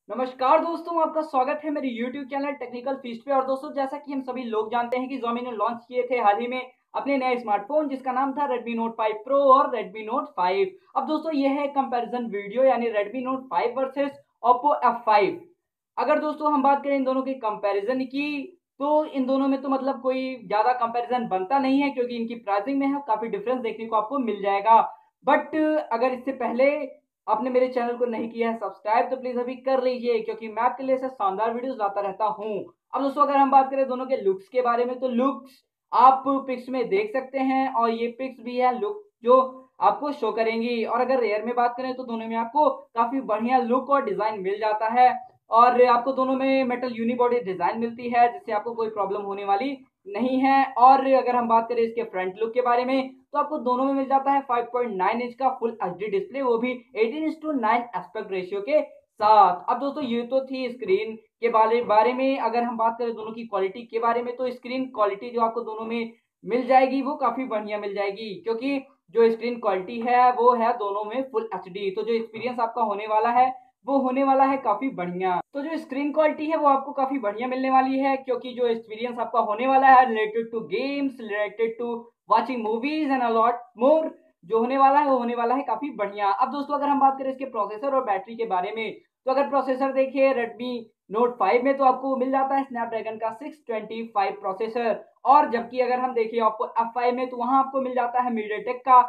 नमस्कार दोस्तों, आपका स्वागत है मेरे YouTube चैनल टेक्निकल फीस्ट पे। और दोस्तों, जैसा कि हम सभी लोग जानते हैं कि Xiaomi ने लॉन्च किए थे हाल ही में अपने नए स्मार्टफोन, जिसका नाम था Redmi Note 5 Pro और Redmi Note 5। अब दोस्तों, यह है कंपैरिजन वीडियो, यानी Redmi Note 5 versus Oppo F5। अगर दोस्तों हम बात करें इन दोनों के कंपैरिजन की, तो इन दोनों में तो मतलब कोई ज्यादा कंपैरिजन बनता नहीं है, क्योंकि इनकी प्राइसिंग में है काफी डिफरेंस देखने को आपको मिल जाएगा। बट अगर इससे पहले आपने मेरे चैनल को नहीं किया है सब्सक्राइब, तो प्लीज अभी कर लीजिए, क्योंकि मैं आपके लिए ऐसे शानदार वीडियोस लाता रहता हूं। अब दोस्तों, अगर हम बात करें दोनों के लुक्स के बारे में, तो लुक्स आप पिक्स में देख सकते हैं, और ये पिक्स भी है लुक जो आपको शो करेंगी। और अगर रेयर में बात करें, तो दोनों में आपको काफी बढ़िया लुक और डिजाइन मिल जाता है, और आपको दोनों में मेटल यूनिबॉडी डिजाइन मिलती है, जिससे आपको कोई प्रॉब्लम होने वाली नहीं है। और अगर हम बात करें इसके फ्रंट लुक के बारे में, तो आपको दोनों में मिल जाता है 5.9 इंच का फुल एचडी डिस्प्ले, वो भी 18:9 एस्पेक्ट रेशियो के साथ। अब दोस्तों, ये तो थी स्क्रीन के बारे में। अगर हम बात करें दोनों की क्वालिटी के बारे में, तो स्क्रीन क्वालिटी जो आपको दोनों में मिल जाएगी वो काफी बढ़िया मिल जाएगी, क्योंकि जो स्क्रीन क्वालिटी है वो है दोनों में फुल एचडी। तो जो एक्सपीरियंस आपका होने वाला है वो होने वाला है काफी बढ़िया। तो जो स्क्रीन क्वालिटी है वो आपको काफी बढ़िया मिलने वाली है, क्योंकि जो एक्सपीरियंस आपका होने वाला है related to games, related to watching movies and a lot more, जो होने वाला है वो होने वाला है काफी बढ़िया। अब दोस्तों, अगर हम बात करें इसके प्रोसेसर और बैटरी के बारे में, तो अगर प्रोसेसर देखिए Redmi Note 5 में, तो आपको मिल जाता है स्नैपड्रैगन का 625 प्रोसेसर। और जबकि अगर हम देखिए Oppo F5 में, तो वहां आपको मिल जाता है MediaTek का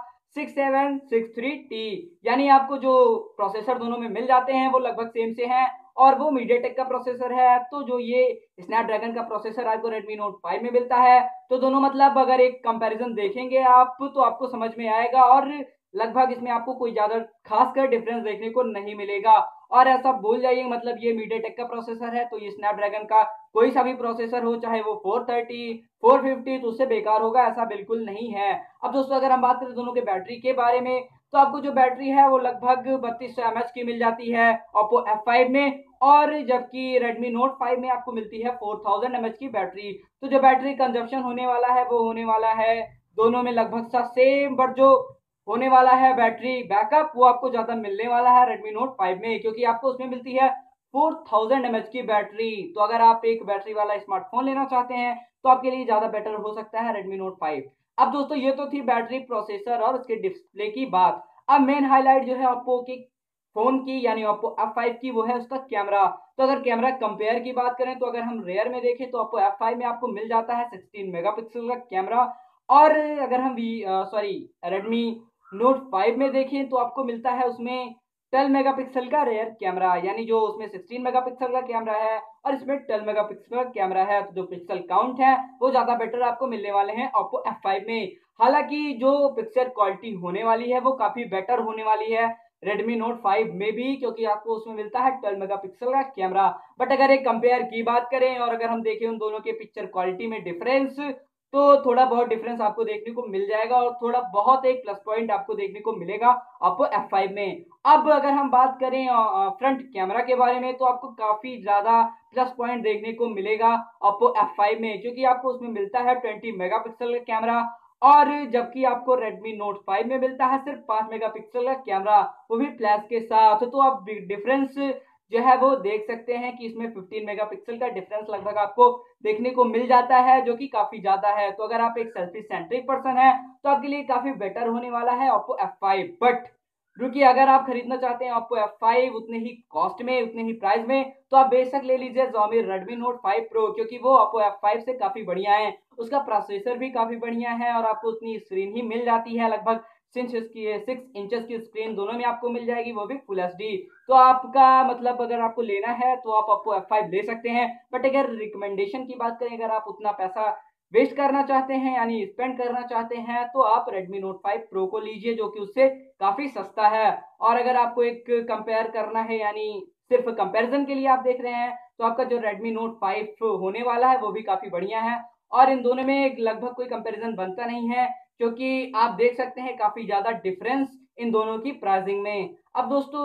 6763T। यानी आपको जो प्रोसेसर दोनों में मिल जाते हैं वो लगभग सेम से हैं, और वो मीडियाटेक का प्रोसेसर है। तो जो ये स्नैपड्रैगन का प्रोसेसर आपको Redmi Note 5 में मिलता है, तो दोनों मतलब अगर एक कंपैरिजन देखेंगे आप, तो आपको समझ में आएगा, और लगभग इसमें आपको कोई ज्यादा खासकर डिफरेंस देखने को नहीं मिलेगा। और ऐसा भूल जाइए, मतलब ये मीडियाटेक का प्रोसेसर है, तो ये स्नैपड्रैगन का कोई सा भी प्रोसेसर हो, चाहे वो 430 450, तो उससे बेकार होगा, ऐसा बिल्कुल नहीं है। अब दोस्तों, अगर हम बात करें दोनों के बैटरी के बारे में, तो आपको जो बैटरी है वो लगभग 3200 mAh की मिल जाती है Oppo F5 में, और जबकि Redmi Note 5 में आपको मिलती है 4000 mAh की बैटरी। तो जो बैटरी कंजप्शन होने वाला है वो होने वाला है दोनों में लगभग सा सेम, बट जो होने वाला है बैटरी बैकअप वो आपको ज्यादा मिलने वाला है Redmi Note 5 में, क्योंकि आपको उसमें मिलती है 4000 mAh की बैटरी। तो अगर आप एक बैटरी वाला स्मार्टफोन लेना चाहते हैं, तो आपके लिए ज्यादा बेटर हो सकता है Redmi Note 5। अब दोस्तों, ये तो थी बैटरी, प्रोसेसर और उसके डिस्प्ले की बात। अब मेन हाईलाइट जो है ओप्पो की फोन की, यानी Oppo F5 की, वो है उसका कैमरा। तो अगर कैमरा कंपेयर की बात करें, तो अगर हम रेयर में देखें, तो Oppo F5 में आपको मिल जाता है 16 मेगापिक्सल का कैमरा। और अगर हम सॉरी Redmi Note 5 में देखें, तो आपको मिलता है उसमें 12 मेगापिक्सल का रेयर कैमरा, यानी जो उसमें 16 मेगापिक्सल का कैमरा है और इसमें 12 मेगापिक्सल का कैमरा है, तो जो पिक्सल काउंट है वो ज्यादा बेटर आपको मिलने वाले हैं Oppo F5 में। हालांकि जो पिक्चर क्वालिटी होने वाली है वो काफी बेटर होने वाली है Redmi Note 5 में भी, क्योंकि आपको उसमें मिलता है 12 मेगापिक्सल का कैमरा। बट अगर एक कंपेयर की बात करें, और अगर हम देखें उन दोनों के पिक्चर क्वालिटी में डिफरेंस, तो थोड़ा बहुत डिफरेंस आपको देखने को मिल जाएगा, और थोड़ा बहुत एक प्लस पॉइंट आपको देखने को मिलेगा Oppo F5 में। अब अगर हम बात करें फ्रंट कैमरा के बारे में, तो आपको काफी ज्यादा प्लस पॉइंट देखने को मिलेगा Oppo F5 में, क्योंकि आपको उसमें मिलता है 20 मेगापिक्सल का कैमरा। और जबकि आपको Redmi Note 5 में मिलता है सिर्फ 5 मेगापिक्सल का कैमरा, वो भी फ्लैश के साथ। तो आप डिफरेंस जो है वो देख सकते हैं कि इसमें 15 मेगापिक्सल का डिफरेंस लगभग आपको देखने को मिल जाता है, जो कि काफी ज्यादा है। तो अगर आप एक सेल्फी सेंट्रिक पर्सन है, तो आपके लिए काफी बेटर होने वाला है Oppo F5। बट रुकिए, अगर आप खरीदना चाहते हैं Oppo F5 उतने ही कॉस्ट में, उतने ही प्राइस में, तो आप बेशक ले लीजिए Xiaomi Redmi Note 5 Pro, क्योंकि वो Oppo F5 से काफी बढ़िया है। उसका प्रोसेसर भी काफी बढ़िया है, और आपको उतनी स्क्रीन ही मिल जाती है, लगभग 6 इंचेस की स्क्रीन दोनों में आपको मिल जाएगी, वो भी फुल एचडी। तो आपका मतलब अगर आपको लेना है तो आप Oppo F5 ले सकते हैं। बट अगर रिकमेंडेशन की बात करें, अगर आप उतना पैसा वेस्ट करना चाहते हैं, यानी स्पेंड करना चाहते हैं, तो आप Redmi Note 5 Pro को लीजिए, जो कि उससे काफी सस्ता है। और अगर आपको एक कंपेयर करना है, यानी सिर्फ कंपैरिजन के लिए आप देख रहे हैं, तो आपका जो Redmi Note 5 होने वाला है वो भी काफी बढ़िया है। और इन दोनों में लगभग कोई कंपैरिजन बनता नहीं है, क्योंकि आप देख सकते हैं काफी ज्यादा डिफरेंस इन दोनों की प्राइसिंग में। अब दोस्तों,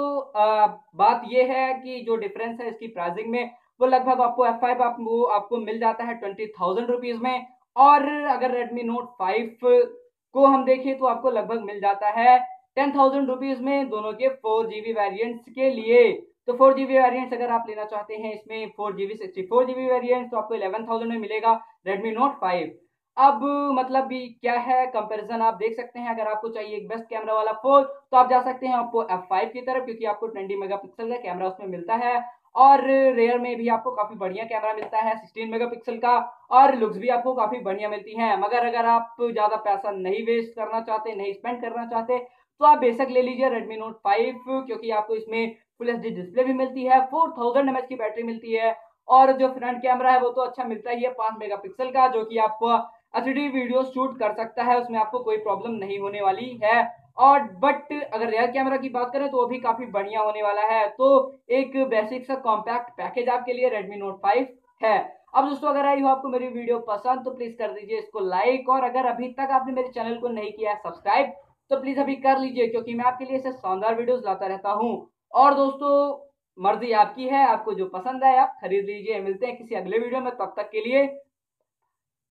बात यह है कि जो डिफरेंस है इसकी प्राइसिंग में, वो लगभग आपको F5 आपको मिल जाता है 20,000 रुपीज में। और अगर Redmi Note 5 को हम देखें, तो आपको लगभग मिल जाता है 10,000 रुपीज में, दोनों के 4 GB वेरिएंट्स के लिए। तो 4 GB वेरियंट अगर आप लेना चाहते हैं इसमें 4 GB 64 GB वेरियंट तो आपको 11,000 में मिलेगा Redmi Note 5। अब मतलब भी क्या है कंपैरिजन आप देख सकते हैं। अगर आपको चाहिए एक बेस्ट कैमरा वाला फोन तो आप जा सकते हैं Oppo F5 की तरफ, क्योंकि आपको 20 मेगापिक्सल का कैमरा उसमें मिलता है और रेयर में भी आपको काफी बढ़िया कैमरा मिलता है 16 मेगापिक्सल का, और लुक्स भी आपको काफी बढ़िया मिलती है। मगर अगर आप ज्यादा पैसा नहीं वेस्ट करना चाहते, नहीं स्पेंड करना चाहते, तो आप बेशक ले लीजिए Redmi Note 5, क्योंकि आपको इसमें फुल एच डी डिस्प्ले भी मिलती है, 4000 mAh की बैटरी मिलती है, और जो फ्रंट कैमरा है वो तो अच्छा मिलता ही है 5 मेगापिक्सल का, जो कि आपको एचडी वीडियो शूट कर सकता है, उसमें आपको कोई प्रॉब्लम नहीं होने वाली है। और बट अगर रियर कैमरा की बात करें तो वो भी काफी बढ़िया होने वाला है। तो एक बेसिक सा कॉम्पैक्ट पैकेज आपके लिए Redmi Note 5 है। अब दोस्तों अगर आई हो आपको मेरी वीडियो पसंद तो प्लीज कर दीजिए इसको लाइक, और अगर अभी तक आपने मेरे चैनल को नहीं किया है सब्सक्राइब तो प्लीज अभी कर लीजिए, क्योंकि मैं आपके लिए ऐसे शानदार वीडियोस लाता रहता हूँ। और दोस्तों मर्जी आपकी है, आपको जो पसंद है आप खरीद लीजिए। मिलते हैं किसी अगले वीडियो में, तब तक के लिए